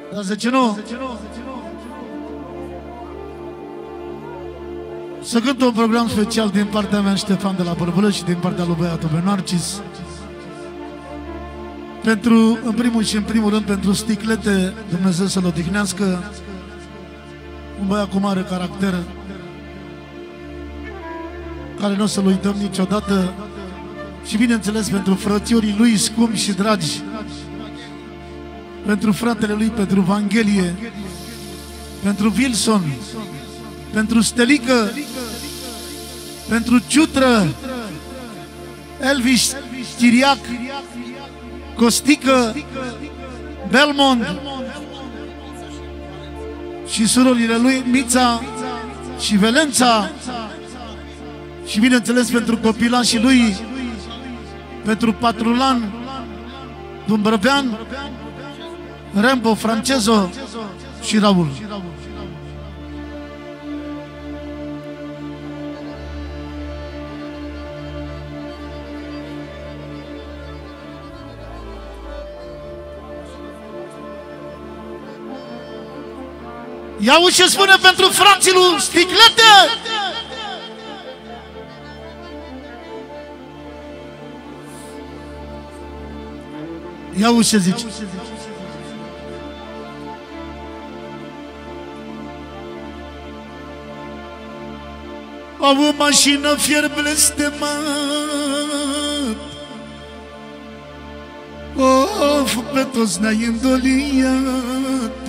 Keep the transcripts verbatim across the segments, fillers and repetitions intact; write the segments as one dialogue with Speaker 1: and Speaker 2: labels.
Speaker 1: Dar de ce nu? Să cânt un program special din partea mea, Ștefan de la Bărbălă, și din partea lui băiatul meu, Narcis. Pentru, în primul și în primul rând, pentru Sticlete, Dumnezeu să-l odihnească. Un băiat cu mare caracter, care nu o să-l uităm niciodată. Și bineînțeles pentru frățiorii lui scumpi și dragi, pentru fratele lui, pentru Vanghelie, pentru Wilson, pentru Stelică, pentru Ciutră, Elvis Chiriac, Costică, Belmont și surorile lui Mița și Velența. Și bineînțeles pentru copilașii lui, pentru Patrulan, Dumbrăvean, Rembo, Francezo și Raul. Ia uite ce spune pentru frații lui Sticlete! Ia uite ce zice. Au o mașină fier blestemat, of, pe toți ne-ai îndoliat.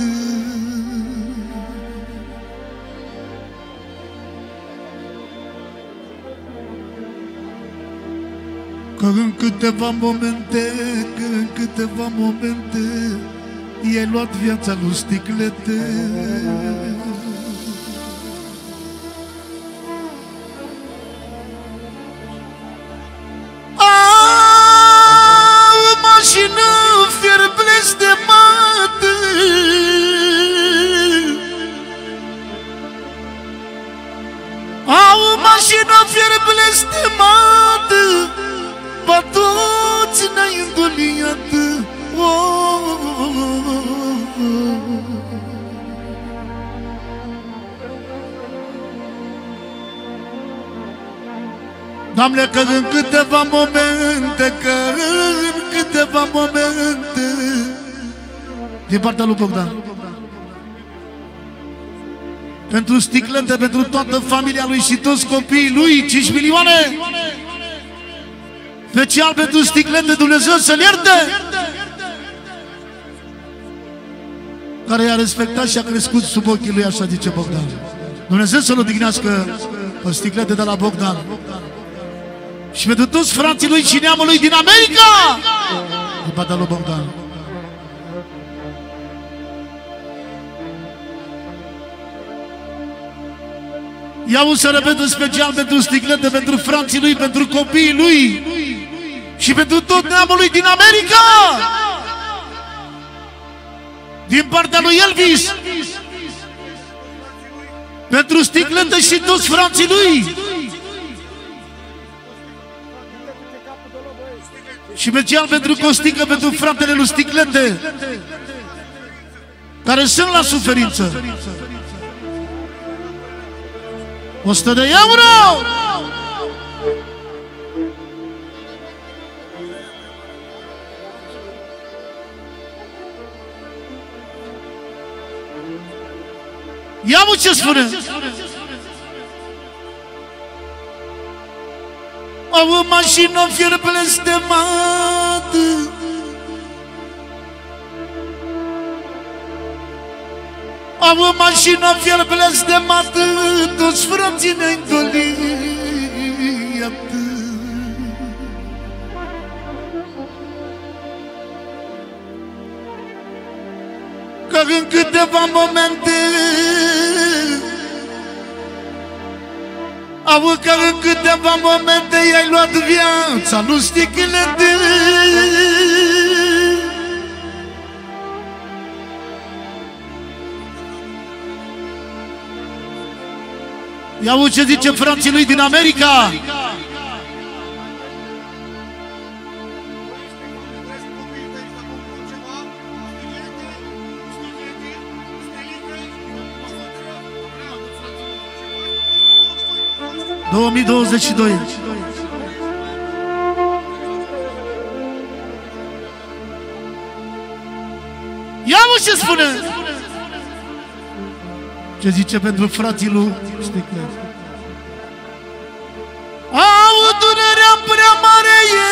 Speaker 1: Că în câteva momente, că în câteva momente i-ai luat viața lui Sticlete. O mașină fier blestemată, o mașină fier blestemată, ba toți ne-ai îndoliat. Oh, oh, oh, oh. Doamne, că în câteva momente, că în câteva momente, din partea lui Bogdan, pentru Sticlete, pentru toată familia lui și toți copiii lui, cinci milioane, special pentru Sticlete, Dumnezeu să-l ierte, care i-a respectat și a crescut sub ochii lui, așa zice Bogdan. Dumnezeu să-l odihnească pe Sticlete de la Bogdan. Și pentru toți frații lui și neamul lui din America, din partea lui Bogdan. Iau să repet în special pentru Sticlete, pentru frații lui, pentru copiii lui și pentru tot neamul lui din America, din partea lui Elvis, pentru Sticlete și toți frații lui. Și special pentru Costică, pentru fratele lui Sticlete, care sunt la suferință. o sută de euro! Ia-mă ce spune! O mașină fier blestemată, o mașină fier blestemată, toți frații ne-ai îndoliat. Că în câteva momente, au că în câteva momente i-ai luat viața lui Sticlete. Ia ce zice frații lui din America. două mii douăzeci și doi. Ia-mă ce spune! Ce zice pentru frații lui Sticlă? Au durerea prea mare e,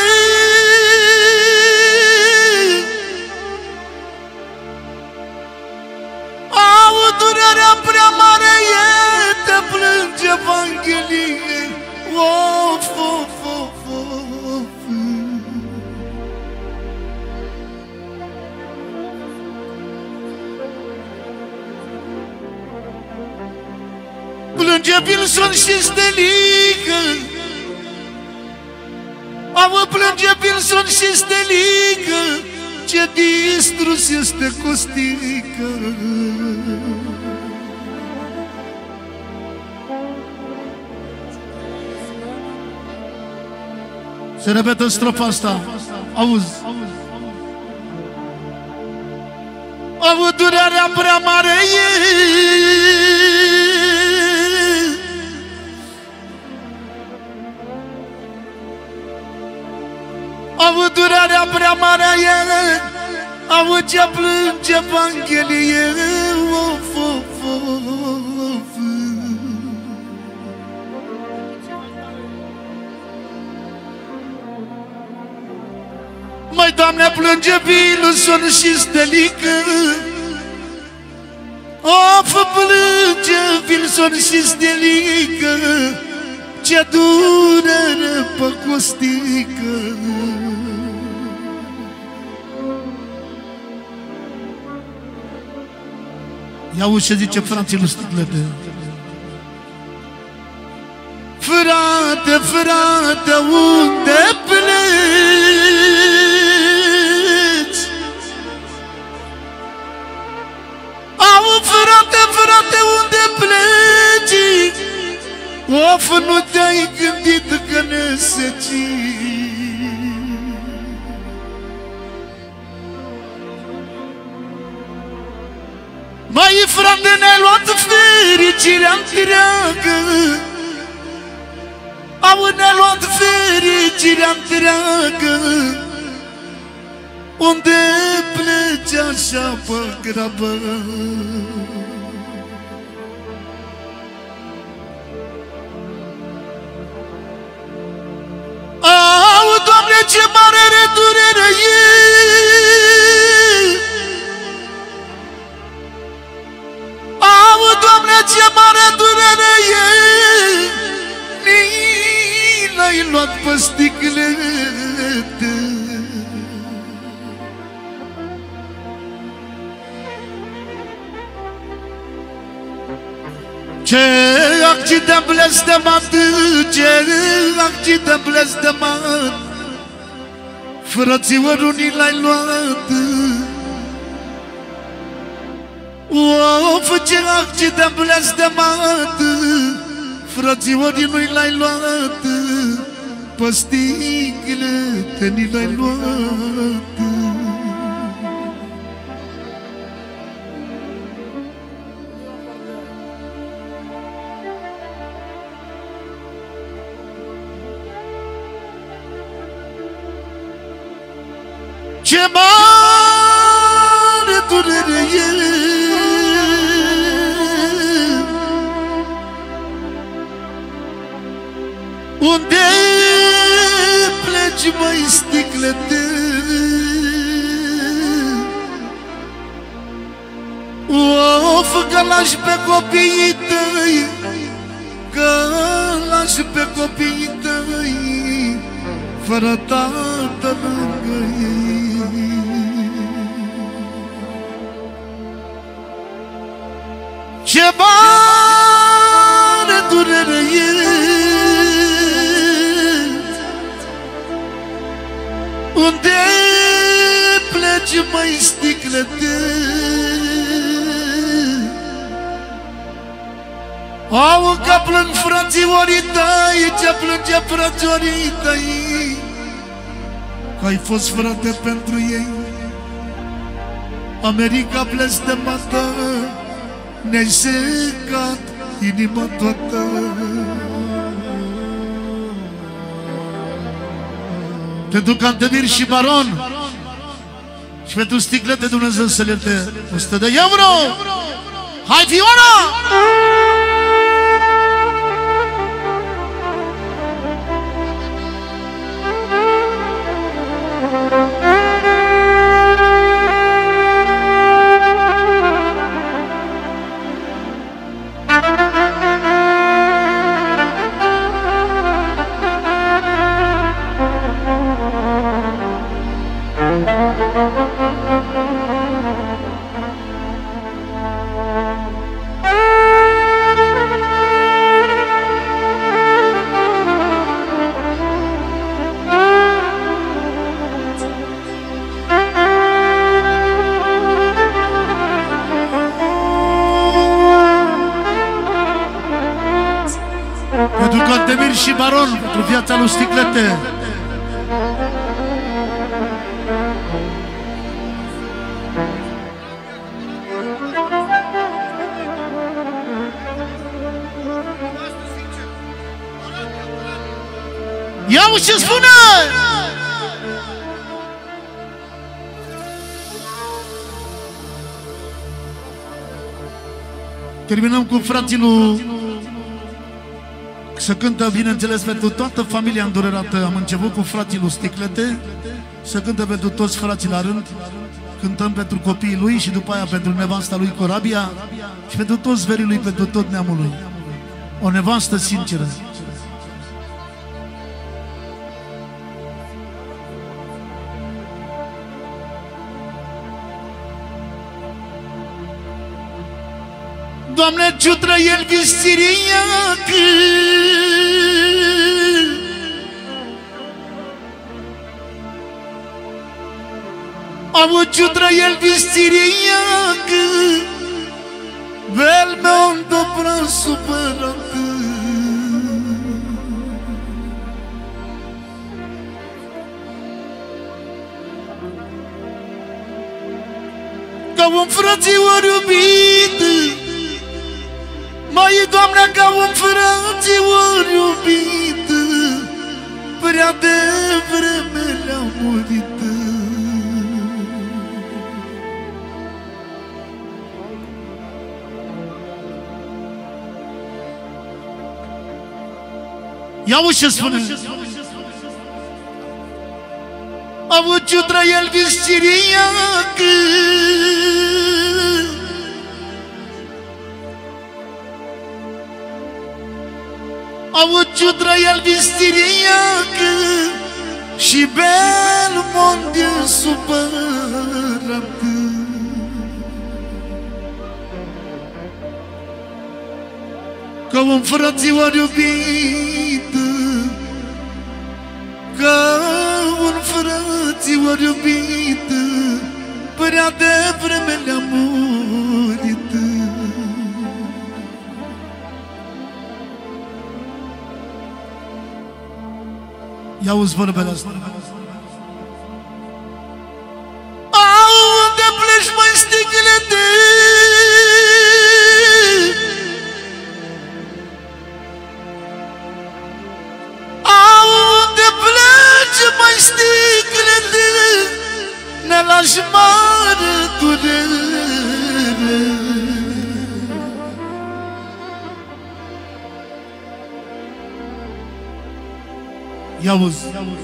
Speaker 1: au durerea prea mare e, te plânge Evanghelie. Of, of, of, of. Plânge Wilson și Stelică, au plânge Wilson și Stelică, ce distrus este Costică. Se repetă strofa asta, auzi. Au durerea prea mare e, au durerea prea mare e, au ce plânge Evanghelie. Of, of, of. Măi, Doamne, plânge Wilson și Stelică. Of, plânge Wilson și Stelică, ce durere pe Costică. Ia-uși ce zice frații lui Sticlete. Frate, frate, unde pleci? Au, frate, frate, unde pleci? Of, nu te-ai gândit că ne seci? Măi, frate, ne-ai luat fericirea întreagă. Au, ne-ai luat fericirea întreagă. Unde pleci așa pe grabă? Au, Doamne, ce mare redurere e! Au, Doamne, ce mare durere e! Ni l-ai luat pe Sticlete. Ce accident blestemat, ce accident blestemat, frățiorul ni l-ai luat. Of, ce accident blestemat, frățiorul ni l-ai luat. Pe Sticlete ni l-ai luat. Ce mare durere e! Unde pleci, măi, Sticlete? Of, că lași pe copiii tăi, că lași pe copiii tăi, fără tată lângă ei. Ce mare durere e! Unde pleci, măi, Sticlete? Au, că plâng frațiorii tăi, ce plânge frațiorii tăi, că ai fost frate pentru ei. America blestemată, ne-ai secat inima toată. pentru Cantemir și Baron și pentru sticlete, Dumnezeu să le ierte, o sută de euro. Hai, Fiona! Pentru Cantemir și Baron, pentru viața lui Sticlete. Ia-o ce spune! Terminăm cu frații lui. Să cântă, bineînțeles, pentru toată familia îndurerată. Am început cu frații lui Sticlete. Să cântă pentru toți frații la rând. Cântăm pentru copiii lui și după aia pentru nevasta lui Corabia și pentru toți verii lui, pentru tot neamul lui. O nevastă sinceră. Doamne, ce-o trăiel visiriacă, Amo, ce-o trăiel visiriacă, vel meu dobra supărată. Ca un frățior iubit, mai Doamne, ca un frățior iubit, prea devreme le-a murit. Ia-o ce spune! Am avut ce-o trăiel visiriacă, Am avut ce-o trăiel visiriacă și Belmont e supărat. Ca un frățior iubit, ca un frățior iubit, prea devreme le-a murit. Ia-uzi vorbele astea. Unde pleci, măi, Sticlete? Unde pleci, măi, Sticlete? Ne lași mare durere. Ia-uzi.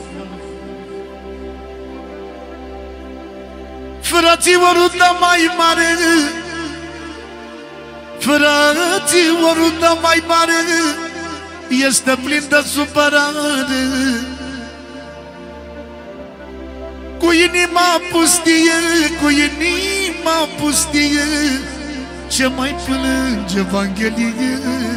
Speaker 1: Frățiorul tău mai mare, frățiorul tău mai mare este plin de supărare, cu inima pustie, cu inima pustie, ce mai plânge Evanghelie.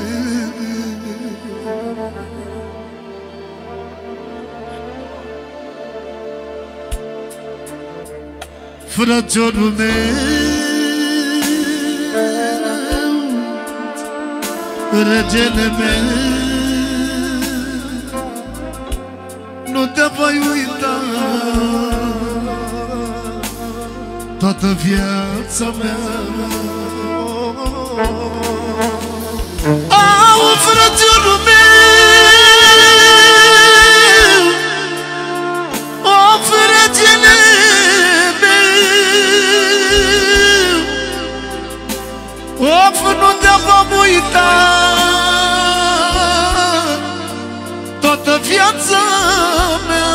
Speaker 1: Frățiorul meu, regele meu, nu te voi uita toată viața mea. Au, frățiorul meu, Of, nu te vom uita toată viața mea.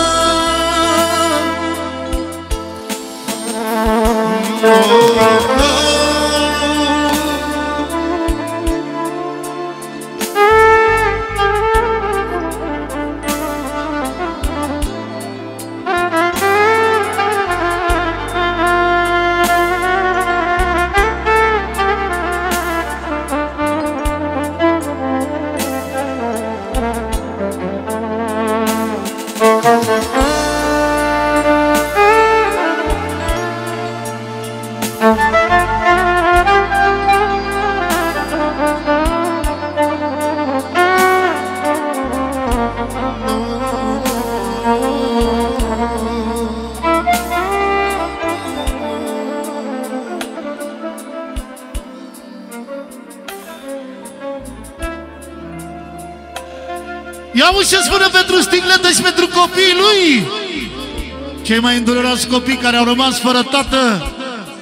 Speaker 1: Ia-mă ce spune pentru sticletă și pentru copiii lui, cei mai îndurerați copii care au rămas fără tată.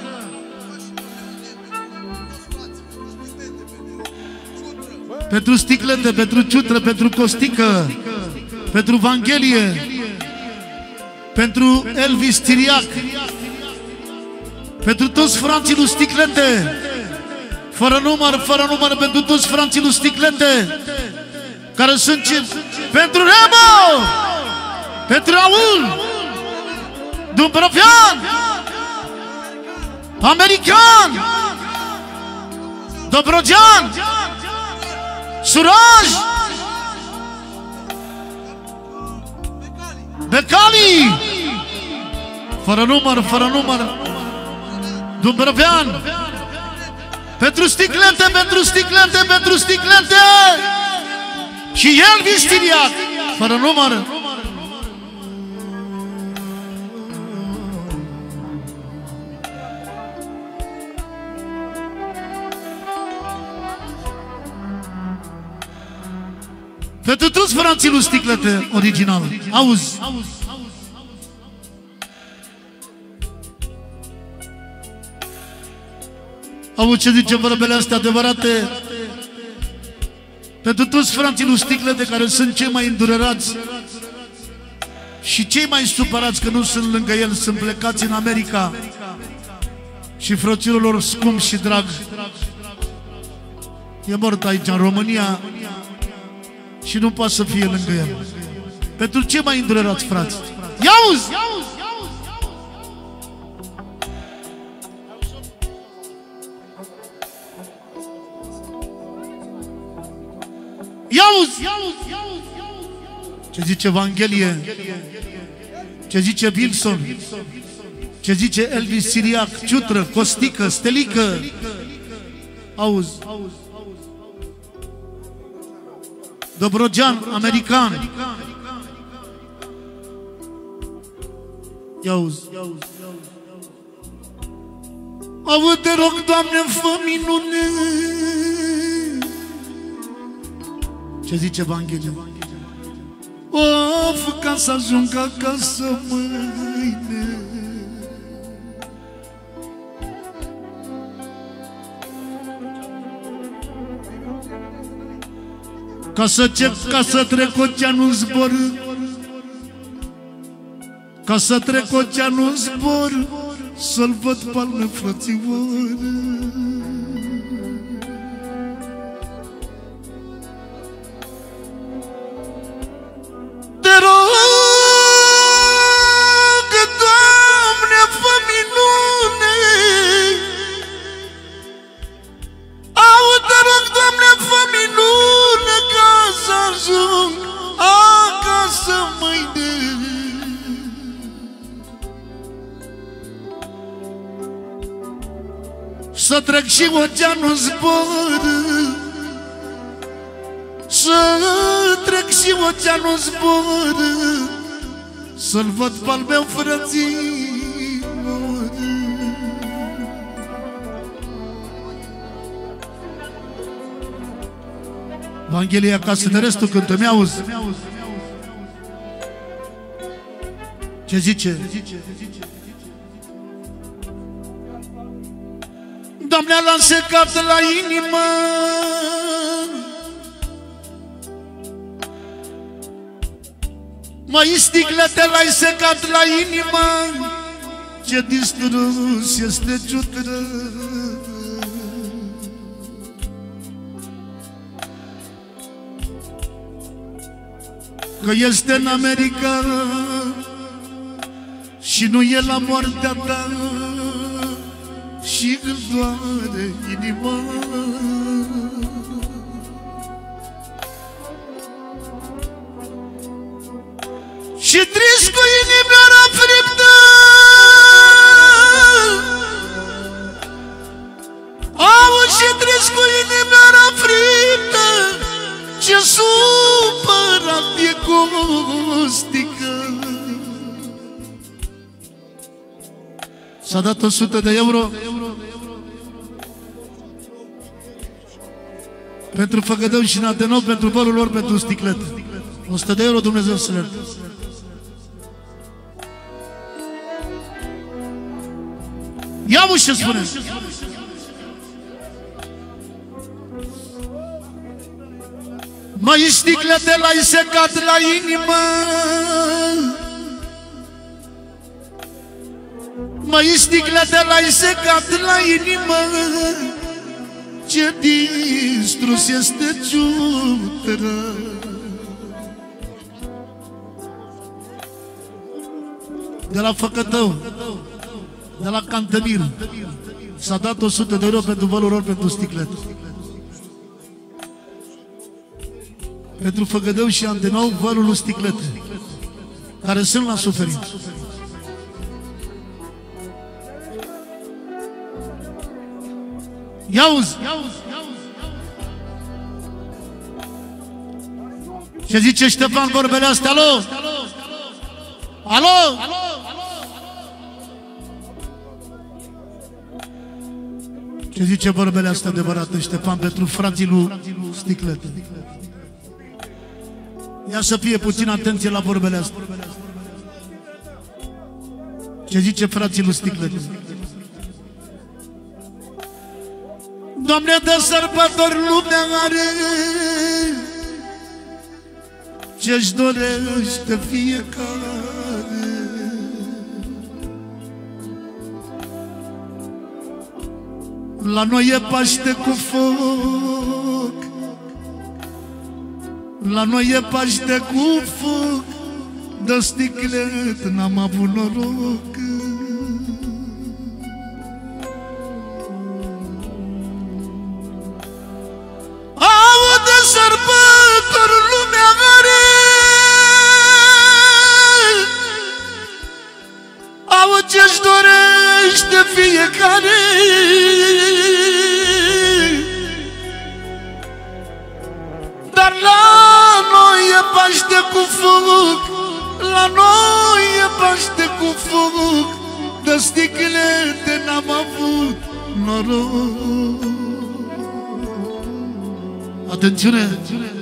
Speaker 1: Pentru sticletă, pentru ciutră, pentru costică, pentru Vanghelie, pentru Elvis Tiriac, pentru toți frații lui Sticlete, fără număr, fără număr, pentru toți frații lui Sticlete, care sunt ce... Pentru Remo, pentru Raul, Dumbrăvean, American, Dobrogean, Suraj, Becali, fără număr, fără număr, Dumbrăvean, pentru Sticlete, pentru Sticlete, pentru Sticlete și Elvis Tiriac, fără număr. Pentru toți frații lui Sticlete original. Auzi. Auzi ce zice vorbele astea adevărate. Pentru toți frații lui Sticlete care sunt cei mai îndurerați și cei mai supărați că nu sunt lângă el, sunt plecați în America, și frăților lor scump și drag e mort aici în România și nu poate să fie lângă el. Pentru cei mai îndurerați frați. Ia-uzi! Ia-uzi! Ce zice Evanghelie? Ce zice Wilson? Ce zice Elvis Tiriac? Ciutră, Costică, Stelică. Auzi. Dobrogean, American. Ia-uzi. Auzi, te rog, Doamne, fă minune. Ce zice Evanghelia? Of, ca să ajung acasă mâine. Ca să cer, ca să trec oceanul zbor, ca să trec oceanul zbor, să-l văd palme, frățior. Te rog, Doamne, fă minune. Au, te rog, Doamne, fă minune, ca să ajung acasă mâine. Să trec și oceanul zbor, să trec și oceanul zbor, să-l văd pe-al meu frățior. Evanghelia acasă de restul cântă, mi-auzi? Ce zice? Doamne, l-am secat la inimă, măi, sticlete, l-ai secat la inimă, ce distrus este ciutră. Că este în America și nu e la moartea ta și îl doare inima. Și trist cu inimioara friptă, auzi, și trist cu inimioara friptă, ce supărat e Costică. S-a dat o sută de euro pentru Făgădău și Natenov, pentru bolul lor, pentru sticletă. o sută de euro, Dumnezeu să le ierte. Ia-mă ce spune. Măi, sticlete, l-ai secat la inimă, măi, sticlete, l-ai secat la inimă, ce distrus este ciutră. De la Făcătău, de la Cantemir, s-a dat o sută de euro pentru vălul lor, pentru sticlete. Pentru Făgădău și Antenov, vălul lui sticlete, care sunt la suferință. Ia-uzi! Ce zice Ștefan vorbele astea? Alo? Alo? Ce zice vorbele astea adevărate, Ștefan, pentru frații lui sticlete? Ia să fie puțin atenție la vorbele astea. Ce zice frații lui sticlete? Doamne, de sărbători lumea are ce-și dorește fiecare. La noi e Paște cu foc, la noi e Paște cu foc, de sticlet n-am avut noroc. Aude sărbători lumea are, aude ce-și dorește fiecare. Dar la noi e Paște cu foc, la noi e Paște cu foc, de sticlete n-am avut noroc. Atențiune!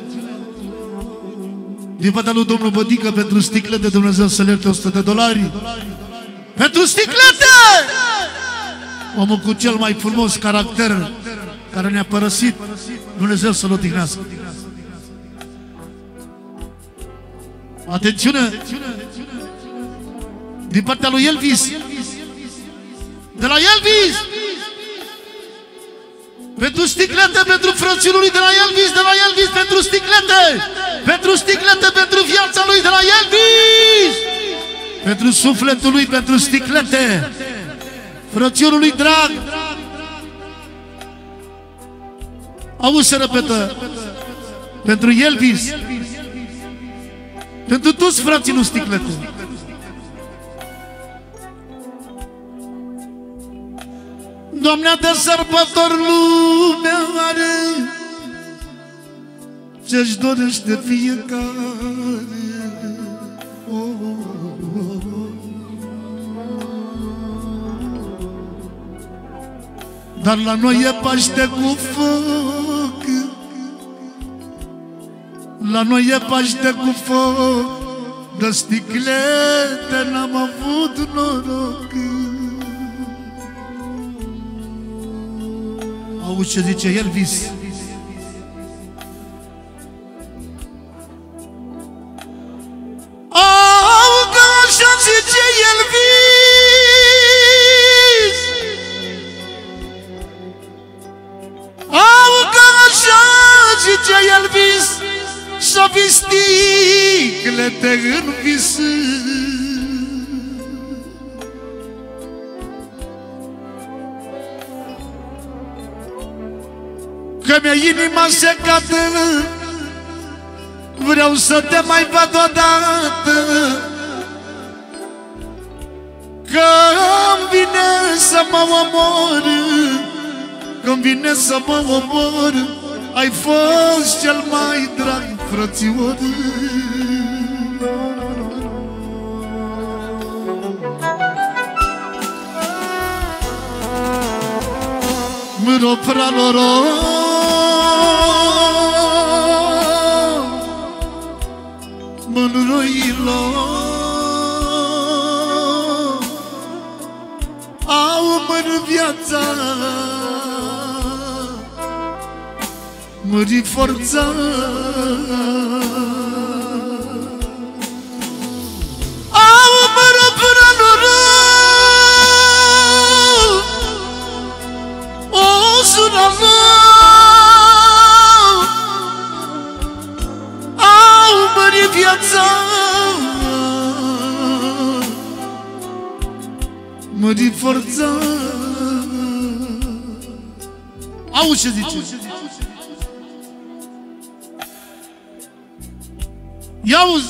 Speaker 1: Din partea lui domnul Bădică, pentru sticlete, Dumnezeu să le ierte, o sută de dolari. Pentru sticlete! Omul cu cel mai frumos caracter care ne-a părăsit, Dumnezeu să-l odihnească. Atențiune! Din partea lui Elvis, de la Elvis, pentru sticlete, pentru frățiul lui, de la Elvis, de la Elvis, pentru sticlete, pentru sticlete, pentru viața lui, de la Elvis, pentru sufletul lui, pentru sticlete, frățiorul lui drag. Auzi, se repetă, pentru Elvis, pentru toți frații lui sticlete. Doamne, de sărbători lumea are ce-și dorește fiecare. Oh, oh, oh. Dar la noi e Paște cu foc, la noi e Paște cu foc, de sticlete n-am avut noroc. Auzi ce zice Elvis. Au, că așa zice Elvis. Au, că așa zice Elvis. Să fii sticlete în vis. Că mi-e inima secată, vreau să te mai văd odată. Că îmi vine să mă omor, că-mi vine să mă omor. Ai fost cel mai drag frățior. Mă praloro mânroilo au măr viața mări forța au măr praloro o sunamă viața mări forța. Auzi ce zice. Ia-uzi.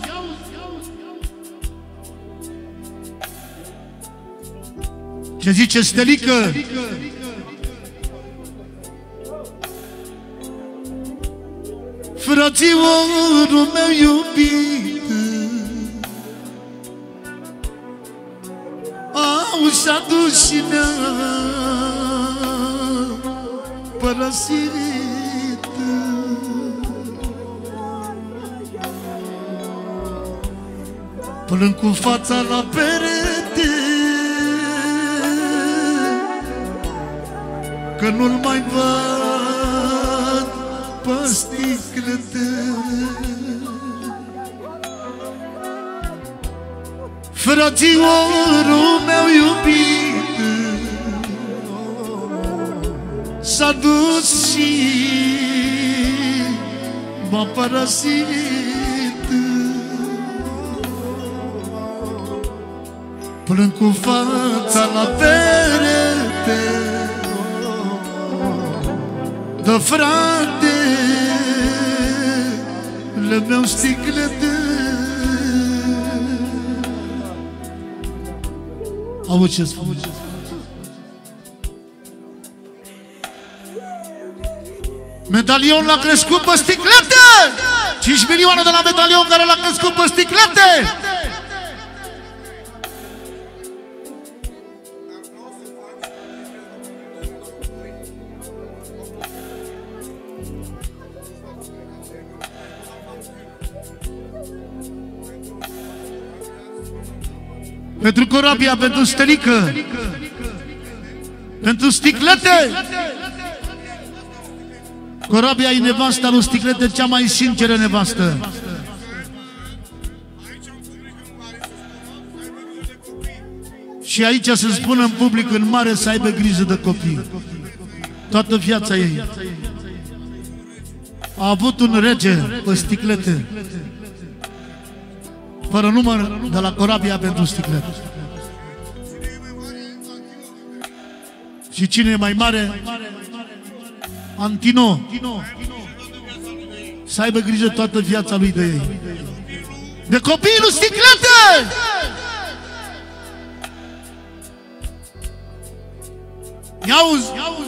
Speaker 1: Ce zice Stelică. Frățiorul meu iubit, au și-a dus și ne-a părăsit. Plâng cu fața la perete, că nu-l mai văd pe sticlete. Frățiorul meu iubit s-a dus și m-a părăsit. Plâng cu fața la perete, dă frate le meu sticlete. Auzi ce spun. Medalion l-a crescut pe sticlete. cinci milioane de la medalion care l-a crescut pe sticlete. Pentru corabia, pentru Stelică, pentru sticlete. Corabia e nevasta lui Sticlete, cea mai sinceră nevastă. Și aici se spune în public, în mare, să aibă grijă de copii. Toată viața ei a avut un rege pe Sticlete, fără număr, de la corabia pentru Sticlete. Și cine e mai mare? Antino. Să aibă grijă toată viața lui de ei, de copiii lui Sticlete. Ia-uzi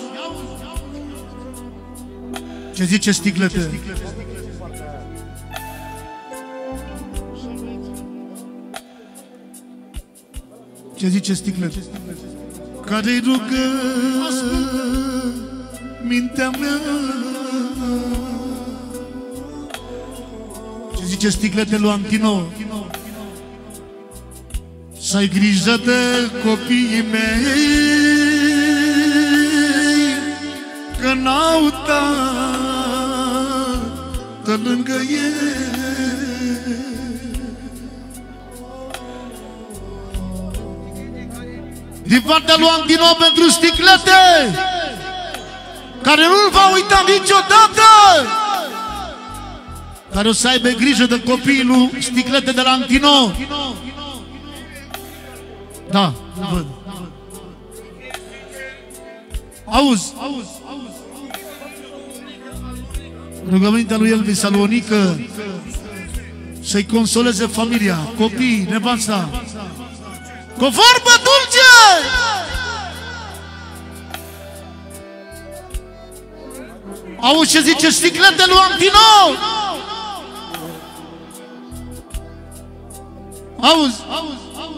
Speaker 1: ce zice Sticlete. Ce zice Sticlete? Care-i rugă mintea mea. Ce zice Sticlete lui Antino? Să ai grijă de copiii mei, că n-au tată lângă el. Din partea lui Antino pentru Sticlete, care nu-l va uita niciodată, care o să aibă grijă de copiii lui Sticlete de la Antino. Da, îl văd. Auzi, rugămintea lui Elvis Alonică să-i consoleze familia, copiii, nevasta, cu o vorbă dulce. Auzi ce zice Sticlete lui Antino? Auzi, auzi.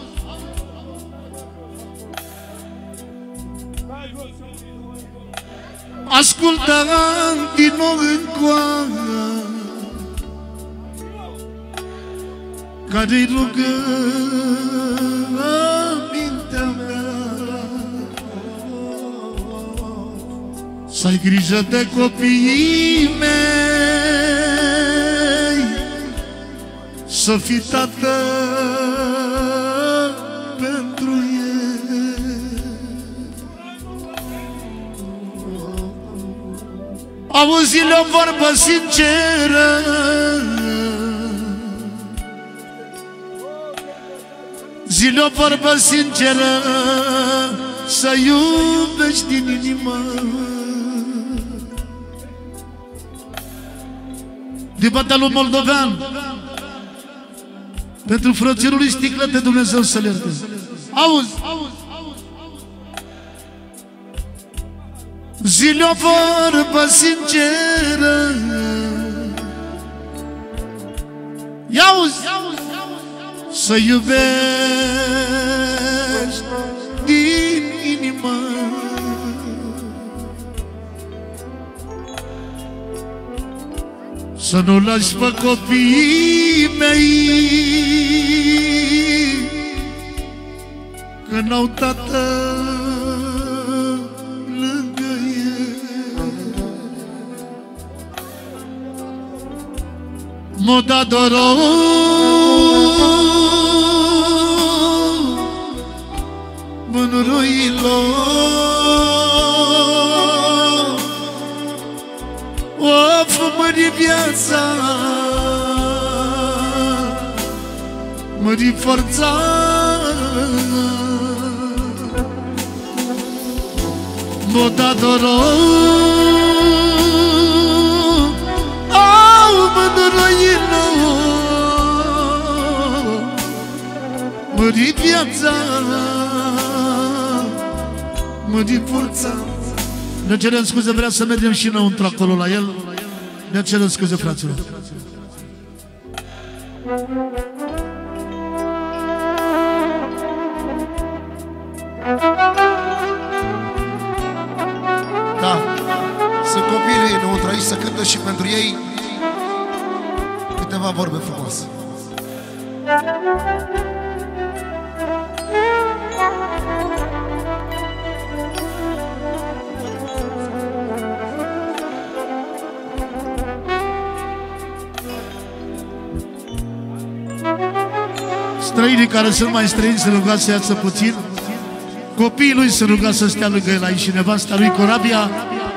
Speaker 1: Ascultă Antino încoară, care-i rugă mintea mea, să ai grijă de copiii mei, să fii tată pentru ei. Auzi-le o vorbă sinceră, zi-le o vorbă sinceră, să iubești din inimă. Din partea lui Moldovean, pentru frățelul lui Sticlete, Dumnezeu să-l ierte. Auzi, zi-le o vorbă sinceră, i-auzi, să iubești din inimă. Să nu lași pe copiii mei, că n-au tată lângă ei. Moda doro mânuruilor, o fă-mări viața, mări forța. Moda doro au mânuruilor, mări viața, mări forța. Ne cerem scuze, vrea să mergem și înăuntru acolo la el. Ne cerem scuze, fraților.
Speaker 2: Da, sunt copiii înăuntru aici, să cântă și pentru ei câteva vorbe frumoase.
Speaker 1: Străinii care sunt mai străini se ruga să iață puțin. Copiii lui se ruga să stea lângă el aici și nevasta lui Corabia.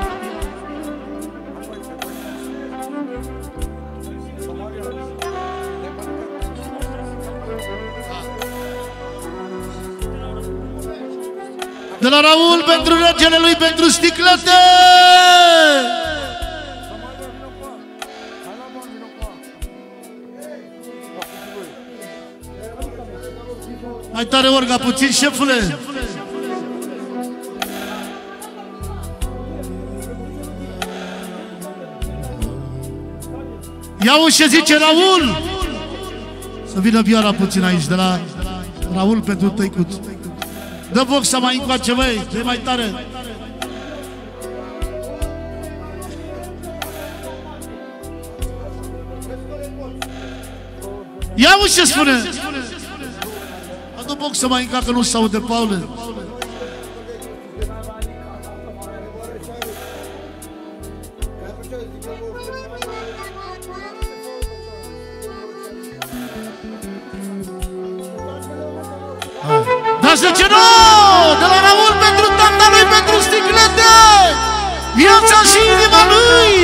Speaker 1: De la Raul pentru regele lui, pentru Sticlete. Mai tare orga puțin, șefule. Ia-o ce zice Raul. Să vină vioara puțin aici, de la Raul pentru Tăicuț. Dă boxa mai încoace, băi, dă mai tare. Ia-o ce spune. Adu boxa mai încoace, că nu s-aude, Paule. Dați de ce nu? De la Raul pentru tata lui, pentru sticlete, viața și inima lui.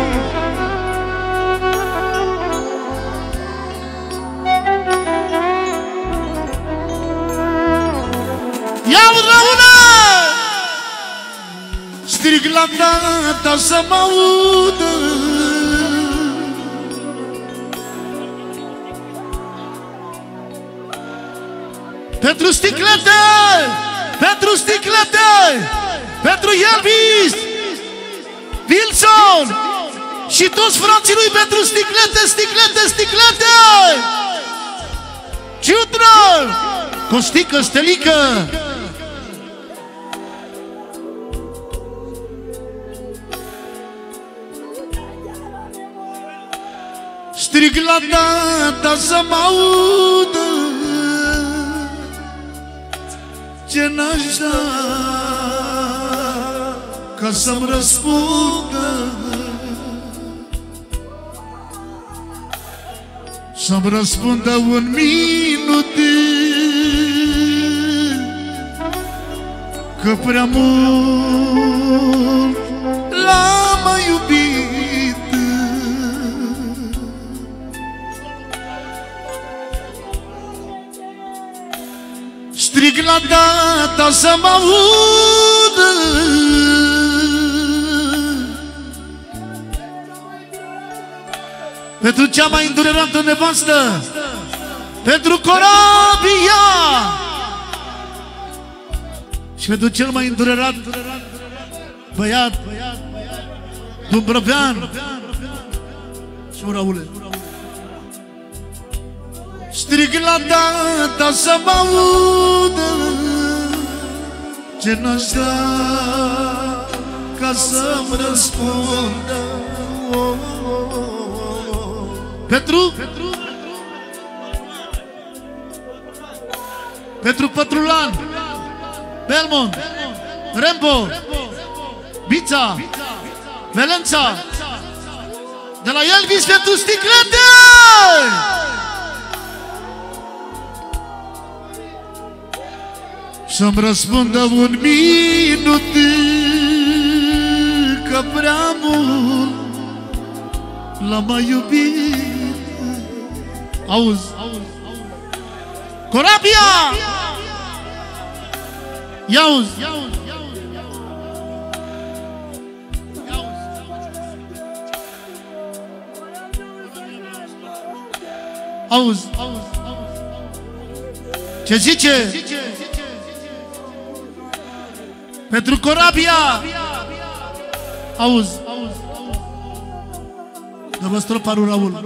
Speaker 1: Ia-o, Raule! Strig la tata să mă audă. Pentru sticlete, pentru sticlete, pentru Elvis, Wilson și toți frații lui, pentru sticlete, sticlete, sticlete. Children, Costică, Stelică. Strig la tata să mă audă. Ce n-aș da ca să-mi răspundă, să-mi răspundă un minut, că prea mult l-am mai iubit. Strig la tata să mă audă. Pentru cea mai îndurerantă nevastă, pentru Corabia și pentru cel mai îndurerat băiat, Dumbrăvean și Raule. Strig la tata să mă audă. Ce n-aș da ca să-mi răspundă. Pentru Pentru Pătrulan, Belmont, Rembo, Bița, Velența, de la Elvis pentru sticlete. Să-mi răspundă un minut, că prea mult l-am mai iubit. Auzi, Corabia! Ia-uzi! Auzi! Ce zice? Pentru Corabia! Auzi! Dă-vă stroparul, Raul.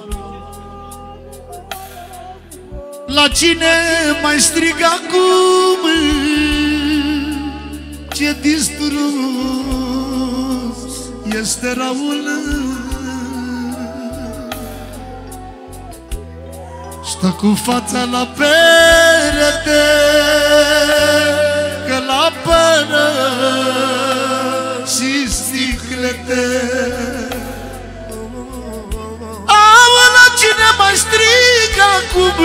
Speaker 1: La cine mai strig acum? Ce distrus este Raul. Stă cu fața la perete, că la pără și sticlete. La cine mai strică acum?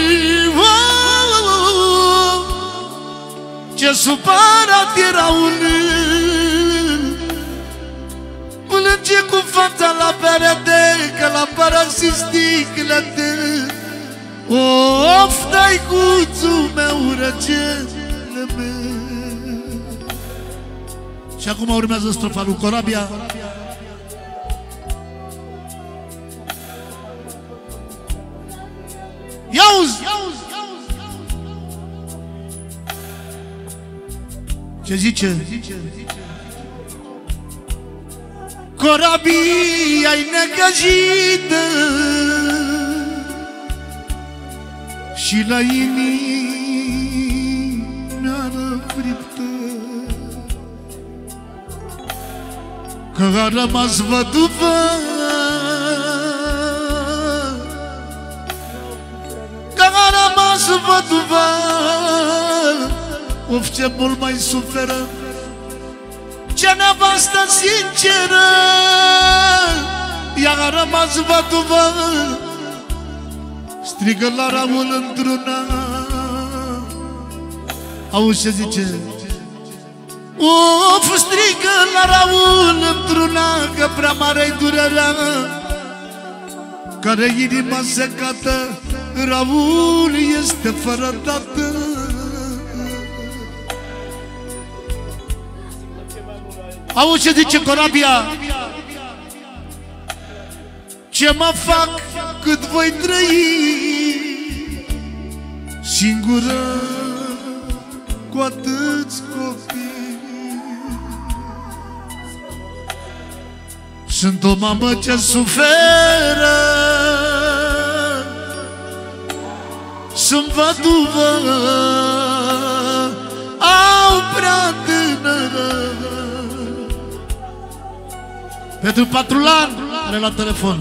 Speaker 1: Ce supărat era un plânge cu fața la perete, că la părăsi sticlete. Of, tăicuțul meu, răcele meu. Și acum urmează strofa lui Corabia. Ia-uzi! Ce zice? Corabia-i necăjită și la inimea răfriptă, că a rămas văduvă, a rămas văduvă. Of, ce mult mai suferă, ce nevastă sinceră. Ea a rămas văduvă, strigă la Raul într-una. Auzi ce zice? Uf, strigă la Raul într-una, că prea mare-i durerea, care inima secată, Raul este fără tată. Auzi ce zice Corabia? Ce mă fac cât voi trăi singură cu atâți copii? Sunt o mamă ce suferă, sunt văduvă, au prea tânără. Pentru Patrulan are la telefon.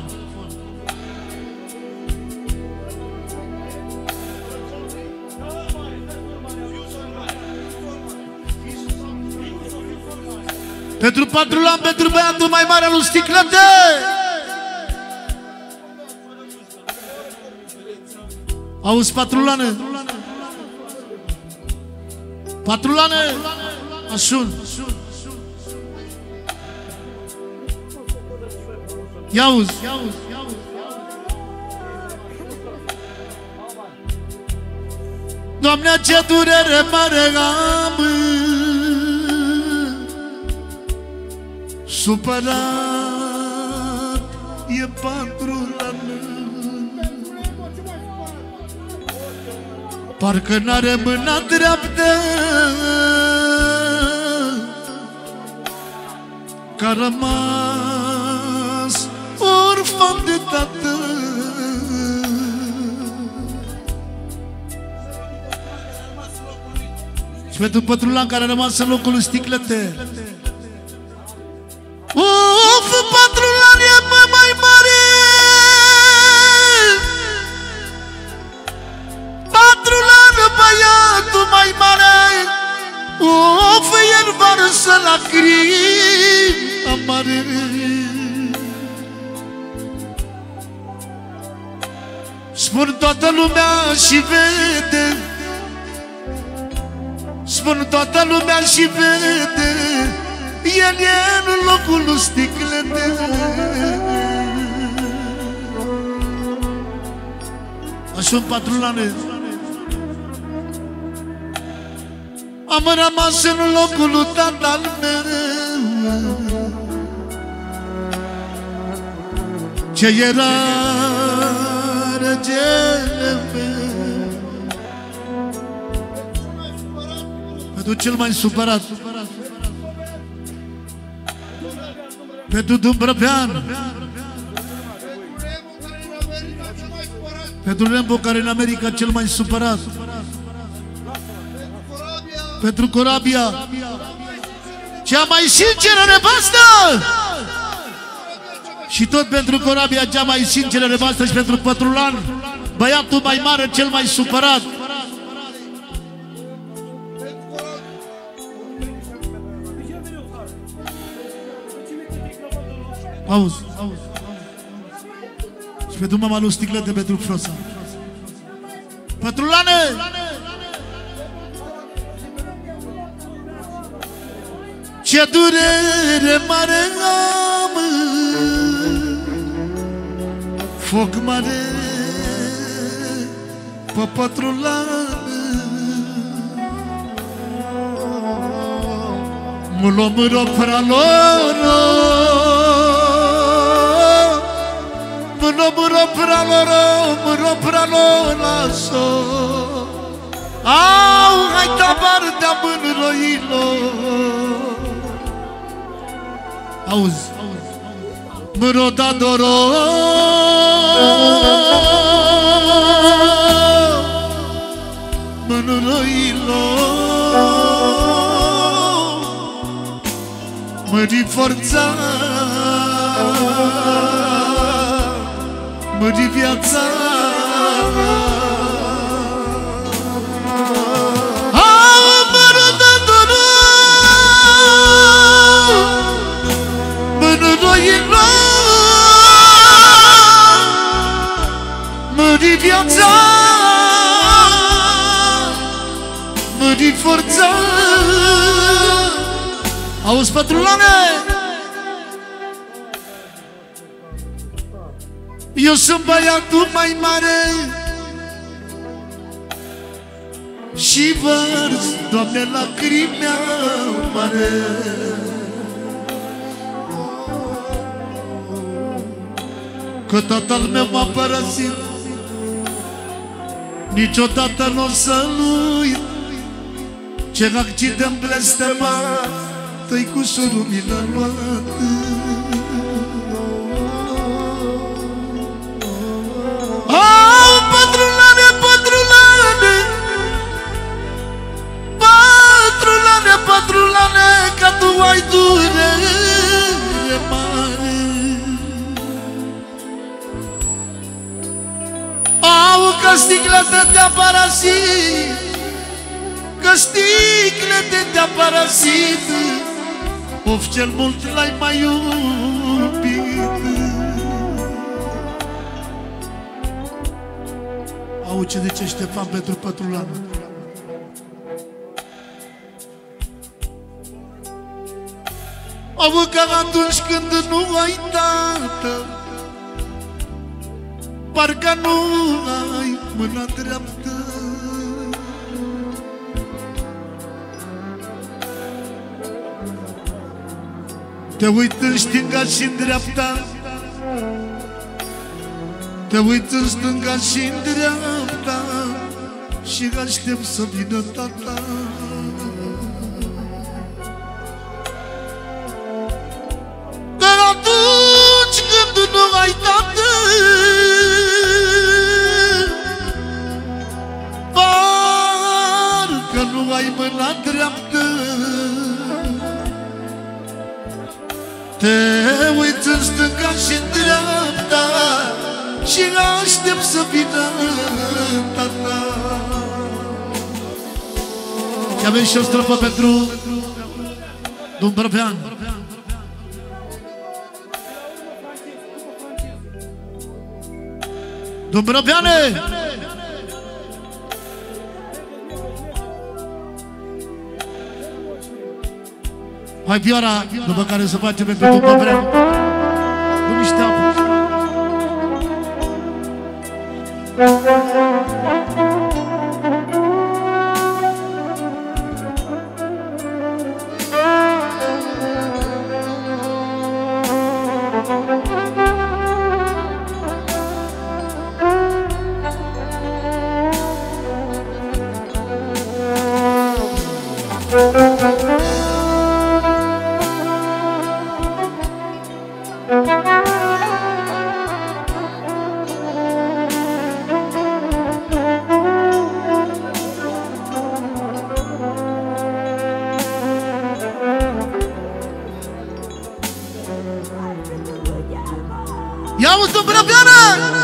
Speaker 1: Pentru Patrulan, pentru băiatul mai mare lui Sticlete. Auzi, Patrulane? Patrulane, asun. Ia auzi. Doamne, ce durere mare am, supărat e Patrulan. Parcă n-are mâna dreaptă, că-a rămas orfan de tată. Și pentru Patrulan, care a rămas în locul lui Sticlete. Uf, Patrulan e mai mare, Patrulan, băiatul mai mare. Uf, el varsă lacrimi amare. Spun toată lumea și vede, spun toată lumea și vede, el e în locul lui Sticlete. Așa-n Patrulane. Am rămas în locul lui tatăl meu, ce era regele meu. Pentru cel mai supărat, pentru Dumbrăvean, pentru Rembo, care în America cel mai supărat, pentru Corabia, cea mai sinceră nevastă, și tot pentru Corabia, cea mai sinceră nevastă, și pentru Patrulan, băiatul mai mare, cel mai supărat. Auzi, auzi. Și pentru mama lui Sticlete, pentru Frosa. Patrulane! Ce durere mare am, foc mare pe Patrulan. Mă-l mâră prea loro, mă-l mâră prea loro, mâră prea loro lasă. Au, hai tabar de-a mânroilo. Auzi, mâră da doro, mânroilo. Mări forța, mări viața. Mânroilo, Mări viața, mări forța. Auzi, pătrulane, eu sunt băiatul mai mare și vărs, Doamne, lacrimea mare. Că tatăl meu m-a părăsit, niciodată n-o să-l uit. Ce accident blestemat, tăicușorul mi l-a luat. Oh, pătrulane, pătrulane, pătrulane, pătrulane, că tu ai durere mare. Au, că sticlete te-a parasit, că sticlete te-a parasit. Of, cel mult l-ai mai iubit. Au, ce zice Ștefan pentru pătrulane. Au, că atunci când nu ai tată, parcă nu ai mâna dreaptă. Te uiți în stânga și în dreapta, te uiți în stânga și în dreapta și aștept să vină tata. Dar atunci când nu ai tată, parcă nu ai mâna dreaptă. Te uiți în stânga și în dreapta și aștept să vină tata. Și avem și o strofă pentru Dumbrăvean. Dumbrăveane! Hai vioara, după care să facem pentru Dumbrăvean. Nu niște apă. Ia-uzi, Dumbrăveană!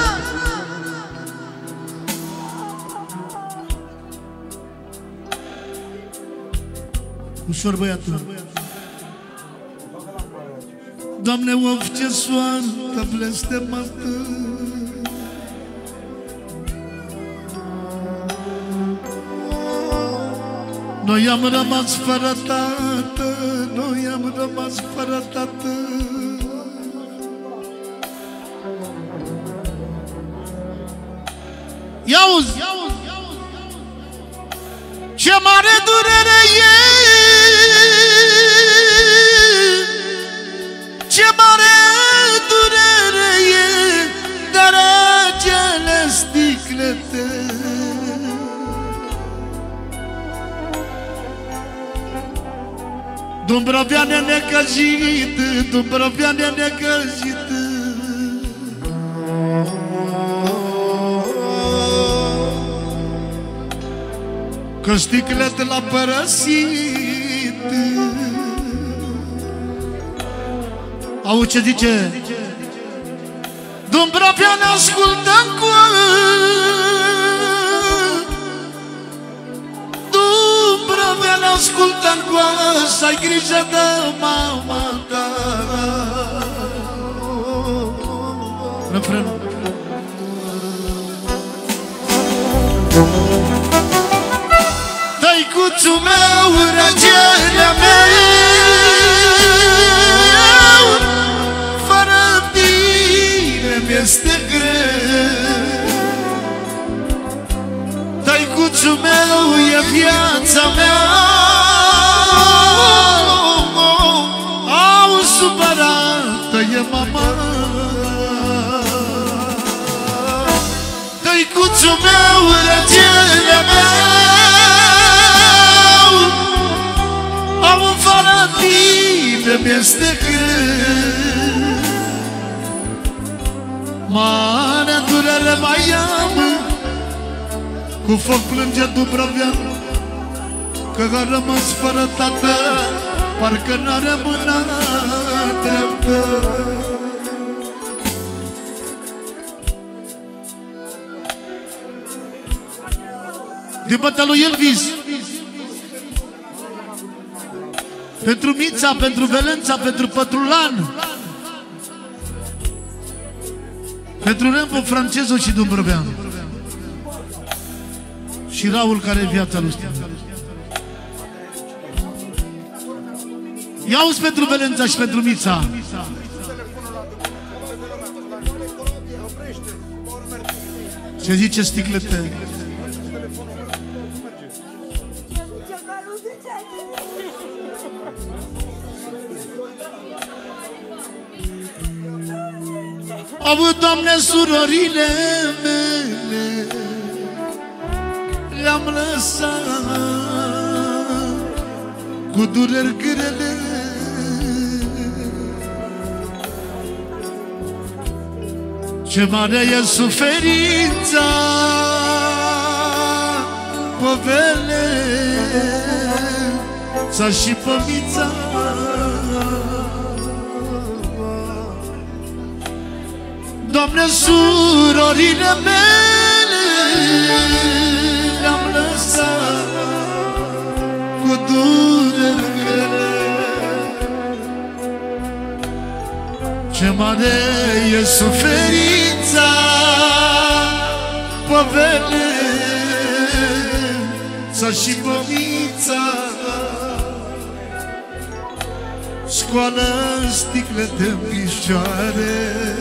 Speaker 1: Ușor, băiatul. Doamne, of, ce soartă blestemată. Noi am rămas fără tată, noi am rămas fără tată. Ia-uzi! Ce mare durere e! Ce mare durere e! Dar acele sticlete Dumbrăveane necăjit, Dumbrăveane necăjit. Că sticlete l-a părăsit. Au, ce zice? Dumbrăveane, ascultă-mi Dumbrăveane, ascultă-mi să ai grijă de mama ta. Refrenul.
Speaker 2: Drăguțul meu, regele meu, fără tine mi-este greu. Tăicuțul meu e viața mea, au supărată e mama. Tăicuțul meu, regele meu, au fără tine mi-este greu. Mare durere mai am, cu foc plânge Dubrovean, că a rămas fără tată, parcă n-are mâna dreaptă.
Speaker 1: Din partea lui Elvis, pentru Mița, pentru Velența, pentru Pătrulan, pentru Rembo, Francezul și Dubrovean. Și Raul, care e viața lui Stea. Ia-uzi pentru Velența și pentru Mița. Ce zice sticlete? Au, Doamne, surorile mele le-am lăsat cu dureri grele. Ce mare e suferința, povele ța și pămița. Doamne, surorile mele le-am lăsat cu dureri grele. Ce mare e suferința, povele ța și pămița. Scoală sticle de picioare,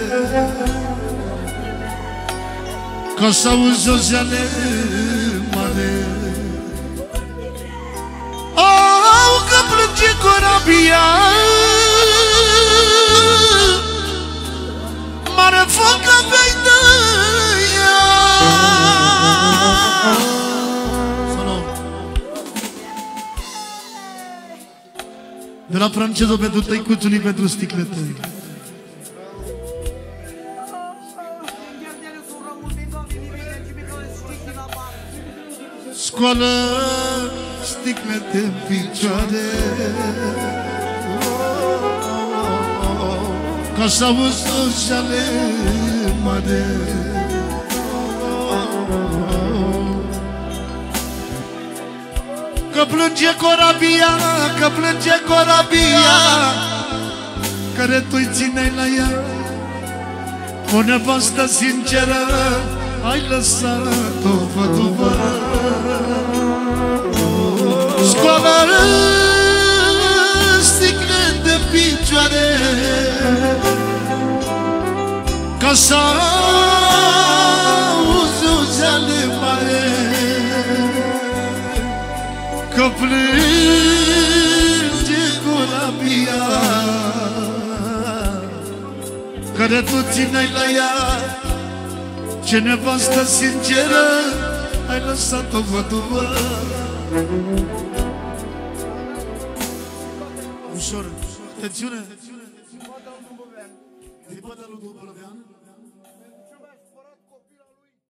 Speaker 1: ca să auzi o zeale mare. Au, că plânge corabia, mare focă vei dă ea. De la Francezul pentru Tăicuțului, pentru sticlete. Scoală sticlete în picioare, ca să auzi o zeale mare. Că plânge corabia, că plânge corabia, care tu-i țineai la ea. O nevastă sinceră ai lăsat-o văduvă. Scoală sticle de picioare, ca să auzi o zeale mare. Că plânge corabia, care tu țineai la ea. Ce nevastă sinceră ai lăsat-o văduvă. Ușor, atențiune. Din partea lui Dubrovean.